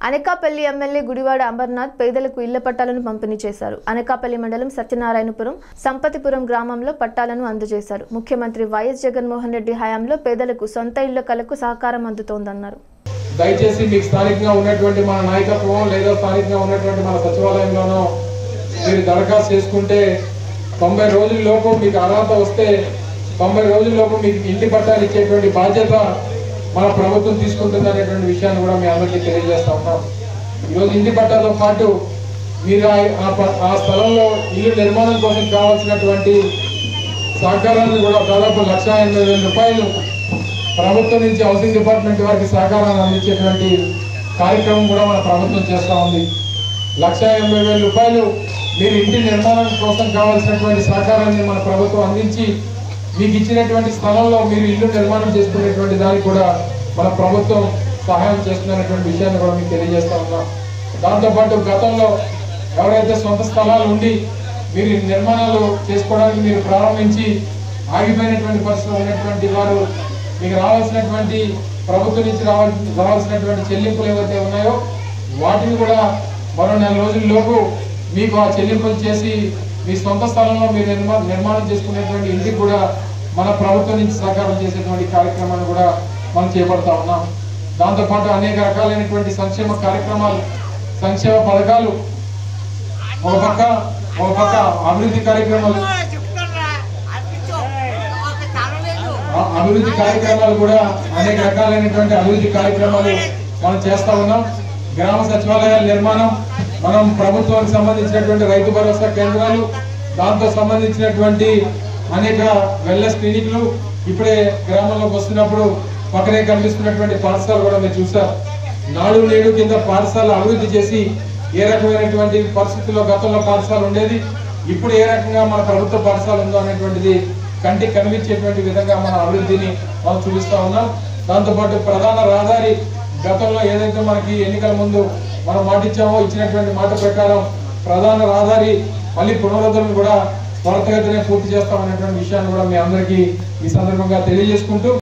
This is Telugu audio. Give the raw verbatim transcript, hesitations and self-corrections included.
అనకాపల్లి ఎమ్మెల్యే గుడివాడ అమర్నాథ్ పేదలకు ఇళ్ల పట్టాలను పంపిణీ చేశారు. అనకాపల్లి మండలం సత్యనారాయణపురం సంపతిపురం గ్రామంలో పట్టాలను అందజేశారు. ముఖ్యమంత్రి వైఎస్ జగన్మోహన్ రెడ్డి హయాంలో పేదలకు సొంత ఇళ్ల కలకు సహకారం అందుతోందన్నారు. దయచేసి మీకు స్థానికంగా ఉన్నటువంటి మన నాయకత్వం లేదా స్థానికంగా ఉన్నటువంటి మన సచివాలయంలోనో మీరు దరఖాస్తు చేసుకుంటే తొంభై రోజుల్లోపు మీకు అర్హత వస్తే తొంభై రోజుల్లోపు మీకు ఇంటి పట్టాలు ఇచ్చేటువంటి బాధ్యత మన ప్రభుత్వం తీసుకుంటుంది అనేటువంటి విషయాన్ని కూడా మీ అందరికీ తెలియజేస్తా ఉన్నాం. ఈరోజు ఇంటి పట్టాలతో పాటు మీరు ఆ స్థలంలో ఇల్లు నిర్మాణం కోసం కావాల్సినటువంటి సహకారాన్ని కూడా దాదాపు లక్ష ఎనభై వేల రూపాయలు ప్రభుత్వం నుంచి హౌసింగ్ డిపార్ట్మెంట్ వారికి సహకారాన్ని అందించేటువంటి కార్యక్రమం కూడా మన ప్రభుత్వం చేస్తూ ఉంది. లక్ష ఎనభై వేల రూపాయలు మీరు ఇంటి నిర్మాణం కోసం కావాల్సినటువంటి సహకారాన్ని మన ప్రభుత్వం అందించి మీకు ఇచ్చినటువంటి స్థలంలో మీరు ఇల్లు నిర్మాణం చేసుకునేటువంటి దానికి కూడా మన ప్రభుత్వం సహాయం చేస్తున్నటువంటి విషయాన్ని కూడా మీకు తెలియజేస్తా ఉన్నాం. దాంతోపాటు గతంలో ఎవరైతే సొంత స్థలాలు ఉండి మీరు నిర్మాణాలు చేసుకోవడానికి మీరు ప్రారంభించి ఆగిపోయినటువంటి పరిస్థితులు ఉన్నటువంటి వారు మీకు రావాల్సినటువంటి ప్రభుత్వం నుంచి రావాల్సి రావాల్సినటువంటి చెల్లింపులు ఏవైతే ఉన్నాయో వాటిని కూడా మరో నెల రోజుల్లోపు మీకు ఆ చెల్లింపులు చేసి మీ సొంత స్థలంలో మీరు నిర్మా నిర్మాణం చేసుకునేటువంటి ఇంటికి కూడా మన ప్రభుత్వం నుంచి సహకారం చేసేటువంటి కార్యక్రమాన్ని కూడా మనం చేపడతా ఉన్నాం. దాంతోపాటు అనేక రకాలైనటువంటి సంక్షేమ కార్యక్రమాలు సంక్షేమ పథకాలు ఒక పక్క ఒక పక్క అభివృద్ధి కార్యక్రమాలు అభివృద్ధి కార్యక్రమాలు కూడా అనేక రకాలైనటువంటి అభివృద్ధి కార్యక్రమాలు మనం చేస్తా ఉన్నాం. గ్రామ సచివాలయాల నిర్మాణం, మనం ప్రభుత్వానికి సంబంధించినటువంటి రైతు భరోసా కేంద్రాలు, దాంతో సంబంధించినటువంటి అనేక వెల్నెస్ క్లినిక్లు, ఇప్పుడే గ్రామంలోకి వస్తున్నప్పుడు పక్కనే కనిపిస్తున్నటువంటి పాఠశాల కూడా మీరు చూసారు. నాడు నేడు కింద పాఠశాల అభివృద్ధి చేసి ఏ రకమైనటువంటి పరిస్థితుల్లో గతంలో పాఠశాల ఉండేది, ఇప్పుడు ఏ రకంగా మన ప్రభుత్వ పాఠశాల ఉందో అనేటువంటిది కంటికి కనిపించేటువంటి విధంగా మన అభివృద్ధిని మనం చూపిస్తా ఉన్నాం. దాంతోపాటు ప్రధాన రహదారి గతంలో ఏదైతే మనకి ఎన్నికల ముందు మనం మాట ఇచ్చామో ఇచ్చినటువంటి మాట ప్రకారం ప్రధాన రహదారి మళ్ళీ పునరుద్ధరణ కూడా త్వరితగతినే పూర్తి చేస్తామనేటువంటి విషయాన్ని కూడా మీ అందరికీ ఈ సందర్భంగా తెలియజేసుకుంటూ